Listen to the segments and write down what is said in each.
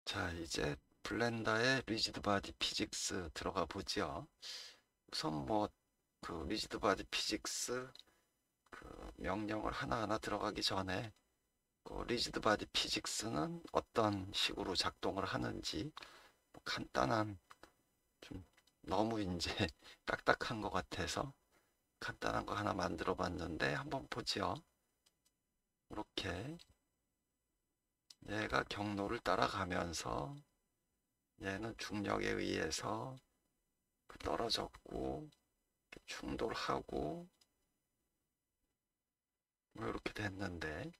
자, 이제 블렌더에 리지드 바디 피직스 들어가 보죠. 우선 그 리지드 바디 피직스 그 명령을 하나하나 들어가기 전에 그 리지드 바디 피직스는 어떤 식으로 작동을 하는지 간단한, 좀 너무 이제 딱딱한 것 같아서 간단한 거 하나 만들어 봤는데 한번 보죠. 이렇게 얘가 경로를 따라가면서 얘는 중력에 의해서 떨어졌고 충돌하고 뭐 이렇게 됐는데,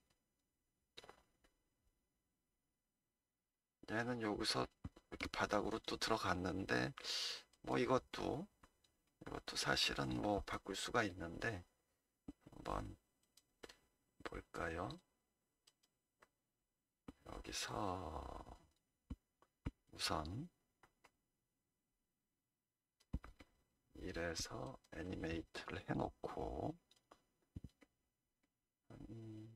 얘는 여기서 이렇게 바닥으로 또 들어갔는데, 뭐 이것도 사실은 뭐 바꿀 수가 있는데 한번 볼까요? 여기서 우선 이래서 애니메이트를 해놓고, 음,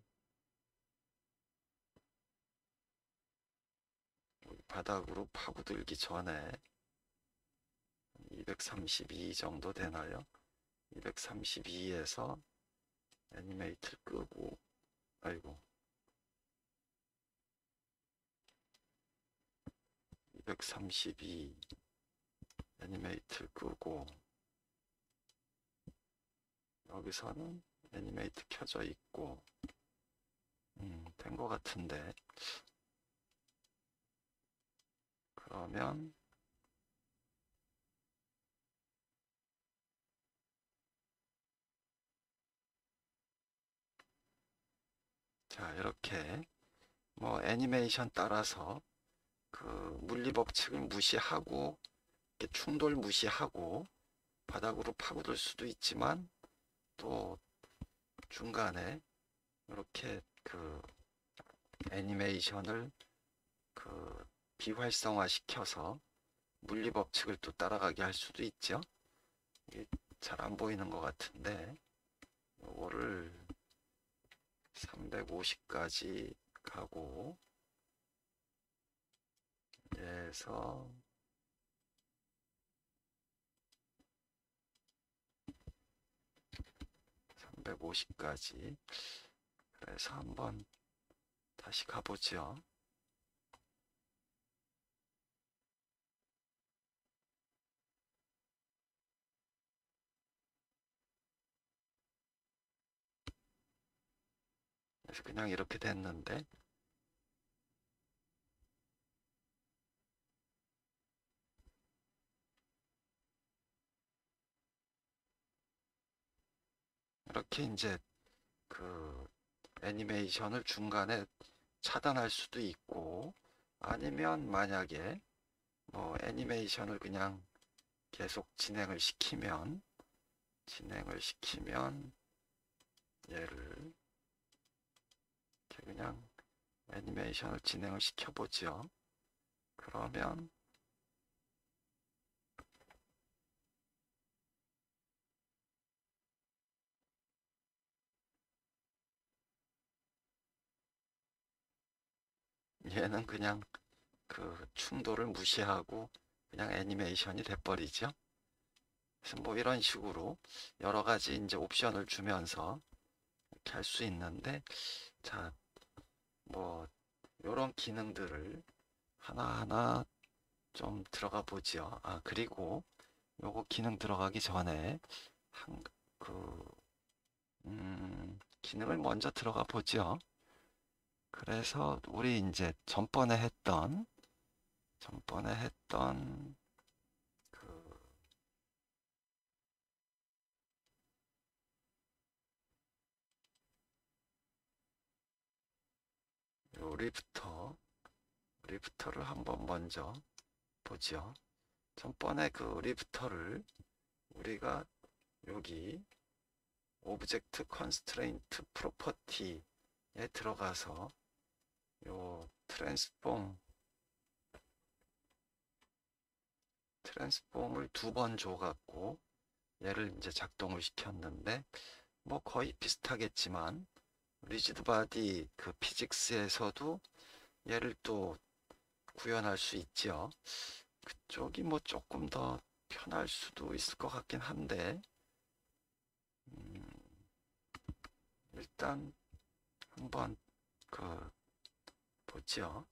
바닥으로 파고들기 전에 232 정도 되나요? 232에서 애니메이트를 끄고, 아이고, 232 애니메이트를 끄고, 여기서는 애니메이트 켜져 있고, 된 것 같은데, 그러면 자, 이렇게 뭐 애니메이션 따라서 그 물리 법칙을 무시하고 이렇게 충돌 무시하고 바닥으로 파고들 수도 있지만, 또 중간에 이렇게 그 애니메이션을 그 비활성화 시켜서 물리 법칙을 또 따라가게 할 수도 있죠. 이게 잘 안 보이는 것 같은데, 이거를 350까지 가고, 에서 350까지, 그래서 한번 다시 가보죠. 그래서 그냥 이렇게 됐는데, 이렇게 이제 그 애니메이션을 중간에 차단할 수도 있고, 아니면 만약에 뭐 애니메이션을 그냥 계속 진행을 시키면 얘를 이렇게 그냥 애니메이션을 진행을 시켜보죠. 그러면 얘는 그냥 그 충돌을 무시하고 그냥 애니메이션이 돼버리죠. 그래서 뭐 이런 식으로 여러 가지 이제 옵션을 주면서 이렇게 할 수 있는데, 자, 뭐 이런 기능들을 하나하나 좀 들어가 보죠. 아, 그리고 요거 기능 들어가기 전에 한, 그, 기능을 먼저 들어가 보죠. 그래서 우리 이제 전번에 했던 그 리프터를 한번 먼저 보죠. 전번에 그 리프터를 우리가 여기 오브젝트 컨스트레인트 프로퍼티에 들어가서 요 트랜스폼을 두 번 줘갖고 얘를 이제 작동을 시켰는데, 뭐 거의 비슷하겠지만 리지드 바디 그 피직스에서도 얘를 또 구현할 수 있죠. 그쪽이 뭐 조금 더 편할 수도 있을 것 같긴 한데, 음, 일단 한번 그 보죠.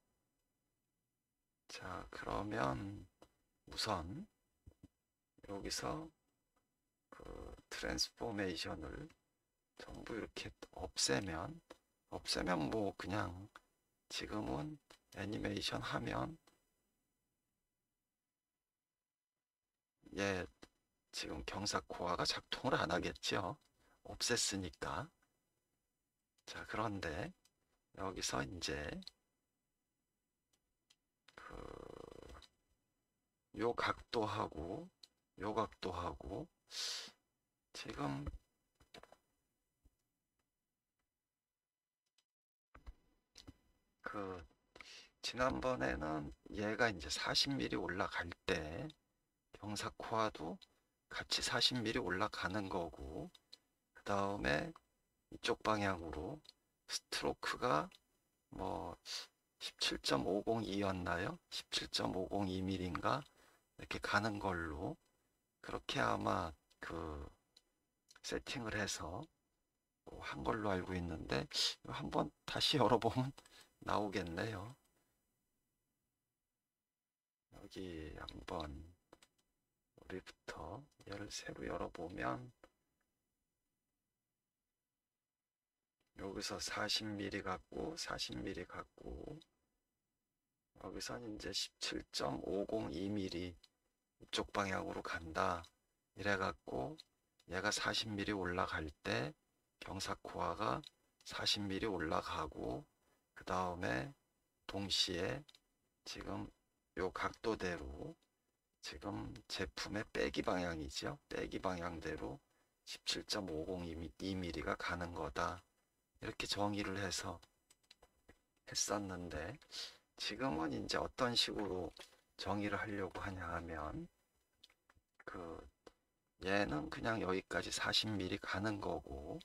자, 그러면 우선 여기서 그 트랜스포메이션을 전부 이렇게 없애면 뭐 그냥 지금은 애니메이션 하면 얘 지금 경사코어가 작동을 안 하겠죠. 없앴으니까. 자, 그런데 여기서 이제 그 요 각도하고 요 각도하고 지금 그 지난번에는 얘가 이제 40mm 올라갈 때 경사코어도 같이 40mm 올라가는 거고, 그 다음에 이쪽 방향으로 스트로크가 뭐 17.502였나요? 17.502mm인가? 이렇게 가는 걸로 그렇게 아마 그 세팅을 해서 한 걸로 알고 있는데, 한번 다시 열어보면 나오겠네요. 여기 한번 우리부터 얘를 새로 열어보면 여기서 40mm 같고 40mm 같고, 여기선 이제 17.502mm 이쪽 방향으로 간다 이래 갖고, 얘가 40mm 올라갈 때 경사코어가 40mm 올라가고, 그 다음에 동시에 지금 요 각도대로 지금 제품의 빼기 방향이죠. 빼기 방향대로 17.502mm가 가는 거다, 이렇게 정의를 해서 했었는데, 지금은 이제 어떤 식으로 정의를 하려고 하냐 하면 그 얘는 그냥 여기까지 40mm 가는 거고,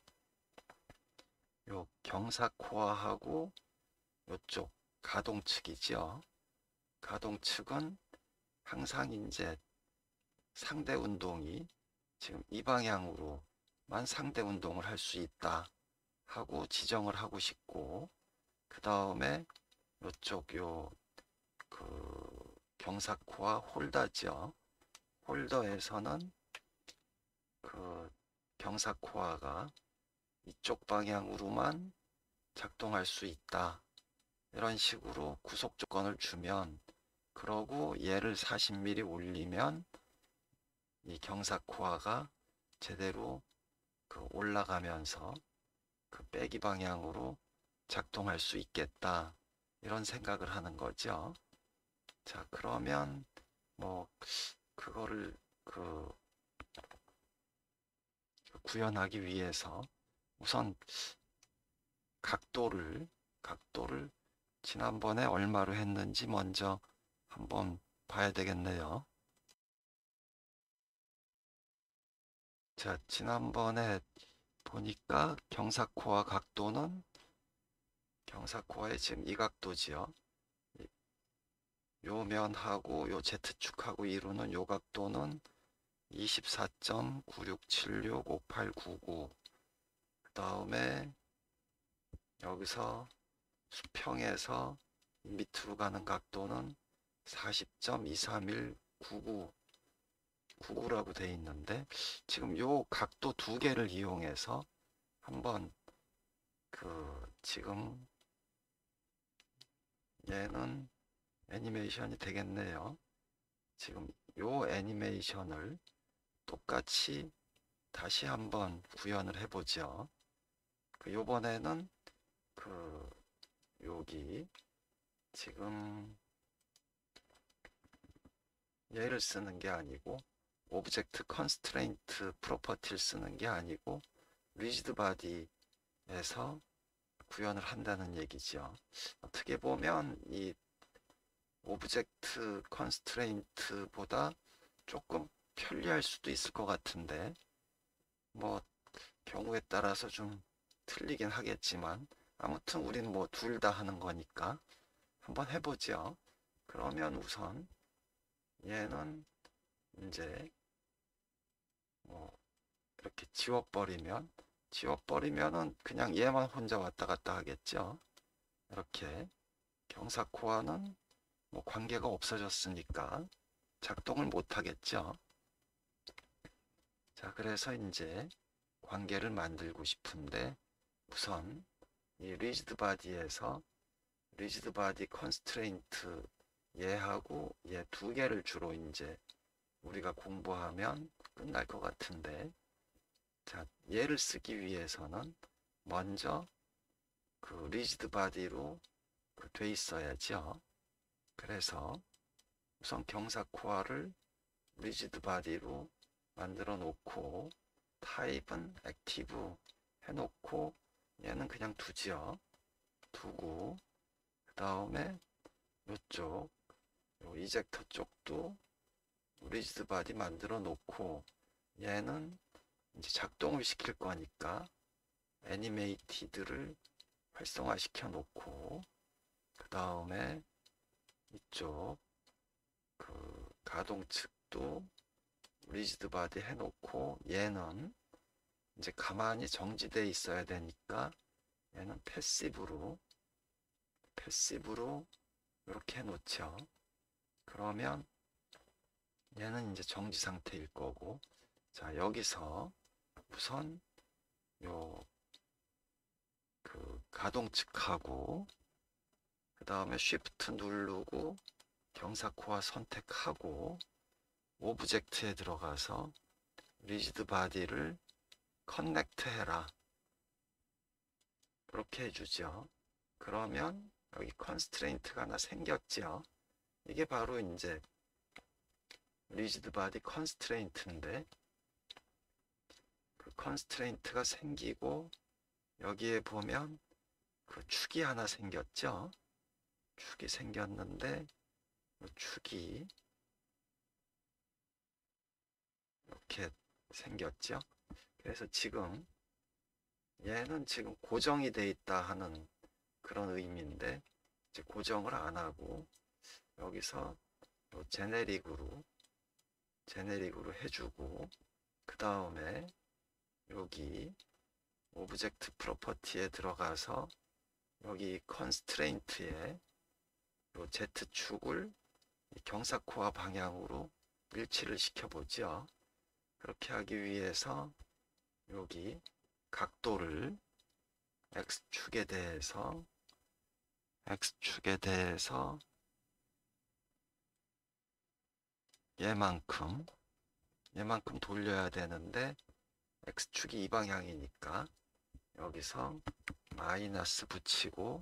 요 경사코어하고 요쪽 가동측이죠. 가동측은 항상 이제 상대 운동이 지금 이 방향으로만 상대 운동을 할 수 있다 하고 지정을 하고 싶고, 그 다음에 요쪽 요 그 경사코어 홀더죠. 홀더에서는 그 경사코어가 이쪽 방향으로만 작동할 수 있다, 이런 식으로 구속 조건을 주면, 그러고 얘를 40mm 올리면 이 경사코어가 제대로 그 올라가면서 그 빼기 방향으로 작동할 수 있겠다, 이런 생각을 하는 거죠. 자, 그러면 뭐 그거를 그 구현하기 위해서 우선 각도를 지난번에 얼마로 했는지 먼저 한번 봐야 되겠네요. 자, 지난번에 보니까 경사코어의 지금 이 각도지요. 요 면하고 요 Z축하고 이루는 요 각도는 24.96765899. 그 다음에 여기서 수평에서 밑으로 가는 각도는 40.23199라고 되어 있는데, 지금 요 각도 두 개를 이용해서 한번 지금 얘는 애니메이션이 되겠네요. 지금 요 애니메이션을 똑같이 다시 한번 구현을 해보죠. 요번에는 여기 지금 얘를 쓰는 게 아니고, 오브젝트 컨스트레인트 프로퍼티를 쓰는 게 아니고 리지드 바디에서 구현을 한다는 얘기죠. 어떻게 보면 이 오브젝트 컨스트레인트보다 조금 편리할 수도 있을 것 같은데, 뭐 경우에 따라서 좀 틀리긴 하겠지만, 아무튼 우리는 뭐 둘 다 하는 거니까 한번 해보죠. 그러면 우선 얘는 이제 뭐 이렇게 지워버리면은 그냥 얘만 혼자 왔다 갔다 하겠죠. 이렇게 경사코어는 뭐 관계가 없어졌으니까 작동을 못 하겠죠. 자, 그래서 이제 관계를 만들고 싶은데 우선 이 리지드 바디에서 리지드 바디 컨스트레인트 얘하고 얘 두 개를 주로 이제 우리가 공부하면 끝날 것 같은데, 자, 얘를 쓰기 위해서는 먼저 그 리지드 바디로 돼 있어야죠. 그래서 우선 경사코어를 리지드 바디로 만들어 놓고 타입은 액티브 해놓고 얘는 그냥 두죠. 두고 그 다음에 이쪽 이젝터 쪽도 리지드 바디 만들어 놓고 얘는 이제 작동을 시킬 거니까 애니메이티드를 활성화시켜 놓고 그 다음에 이쪽 그 가동 측도 리지드 바디 해놓고 얘는 이제 가만히 정지되어 있어야 되니까 얘는 패시브로 이렇게 해놓죠. 그러면 얘는 이제 정지 상태일 거고, 자, 여기서 우선 요 그 가동 측하고 그 다음에 쉬프트 누르고 경사코어 선택하고 오브젝트에 들어가서 리지드 바디를 커넥트 해라, 이렇게 해주죠. 그러면 여기 컨스트레인트가 하나 생겼죠. 이게 바로 이제 리지드 바디 컨스트레인트인데, 그 컨스트레인트가 생기고 여기에 보면 그 축이 하나 생겼죠. 축이 생겼는데 축이 이렇게 생겼죠. 그래서 지금 얘는 지금 고정이 돼 있다 하는 그런 의미인데, 이제 고정을 안 하고 여기서 제네릭으로 해주고 그 다음에 여기 오브젝트 프로퍼티에 들어가서 여기 컨스트레인트에 Z축을 경사코어 방향으로 일치를 시켜보죠. 그렇게 하기 위해서 여기 각도를 X축에 대해서 얘만큼 돌려야 되는데 X축이 이 방향이니까 여기서 마이너스 붙이고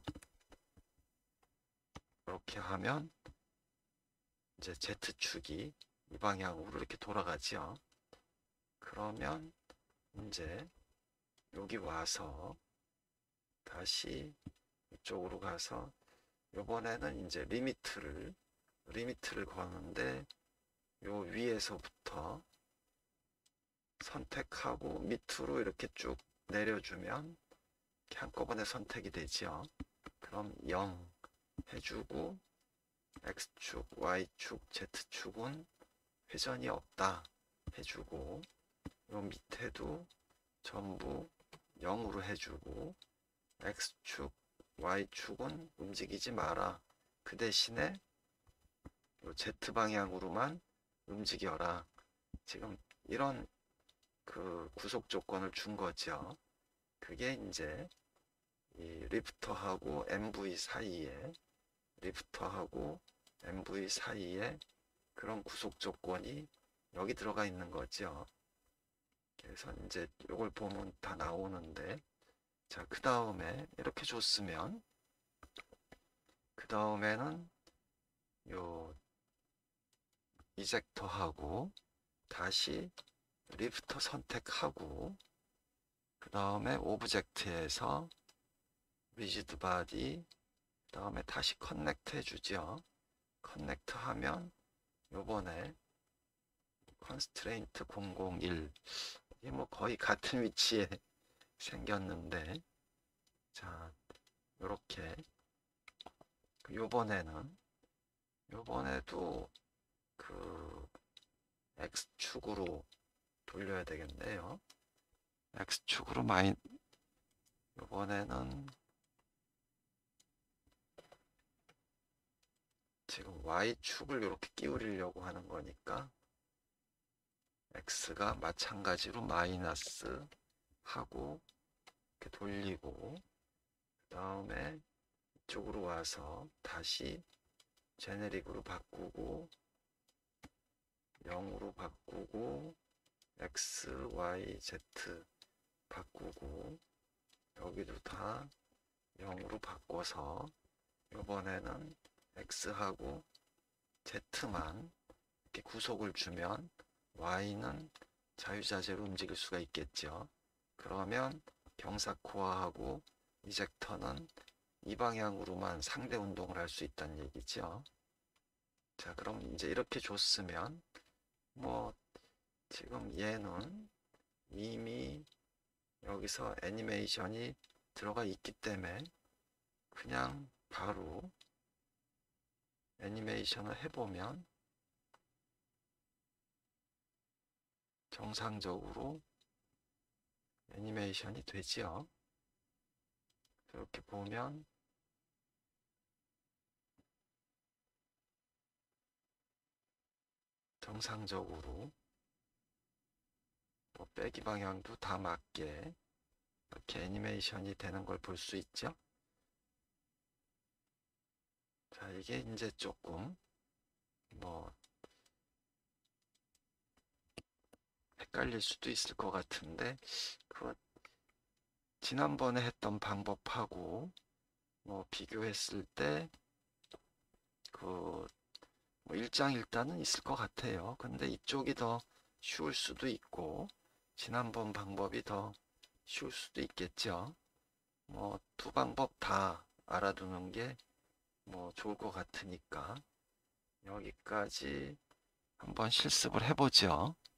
이렇게 하면 이제 Z축이 이 방향으로 이렇게 돌아가죠. 그러면 이제 여기 와서 다시 이쪽으로 가서 이번에는 이제 리미트를 거는데 요 위에서부터 선택하고 밑으로 이렇게 쭉 내려주면 이렇게 한꺼번에 선택이 되죠. 그럼 0 해주고 X축, Y축, Z축은 회전이 없다 해주고 요 밑에도 전부 0으로 해주고 X축, Y축은 움직이지 마라. 그 대신에 요 Z방향으로만 움직여라. 지금 이런 그 구속 조건을 준 거죠. 그게 이제 이 리프터하고 MV 사이에 그런 구속 조건이 여기 들어가 있는 거죠. 그래서 이제 이걸 보면 다 나오는데, 자, 그 다음에 이렇게 줬으면 그 다음에는 요 이젝터하고 다시 리프터 선택하고 그 다음에 오브젝트에서 리지드 바디 그 다음에 다시 커넥트 해주죠. 커넥트 하면 요번에 컨스트레인트 001 이게 뭐 거의 같은 위치에 생겼는데, 자, 요렇게 요번에는 요번에도 그 X축으로 돌려야 되겠네요. X축으로 요번에는 지금 Y축을 이렇게 끼우려고 하는 거니까 X가 마찬가지로 마이너스 하고 이렇게 돌리고, 그 다음에 이쪽으로 와서 다시 제네릭으로 바꾸고 0으로 바꾸고 X, Y, Z 바꾸고 여기도 다 0으로 바꿔서 이번에는 X하고 Z만 이렇게 구속을 주면 Y는 자유자재로 움직일 수가 있겠죠. 그러면 경사코어하고 이젝터는 이 방향으로만 상대 운동을 할 수 있다는 얘기죠. 자, 그럼 이제 이렇게 줬으면 뭐 지금 얘는 이미 여기서 애니메이션이 들어가 있기 때문에 그냥 바로 애니메이션을 해보면 정상적으로 애니메이션이 되지요. 이렇게 보면 정상적으로 뭐 빼기 방향도 다 맞게 이렇게 애니메이션이 되는 걸 볼 수 있죠. 자, 이게 이제 조금 뭐 헷갈릴 수도 있을 것 같은데, 그 지난번에 했던 방법하고 뭐 비교했을 때 그 뭐 일장일단은 있을 것 같아요. 근데 이쪽이 더 쉬울 수도 있고 지난번 방법이 더 쉬울 수도 있겠죠. 뭐 두 방법 다 알아두는 게 뭐 좋을 것 같으니까 여기까지 한번 실습을 해보죠.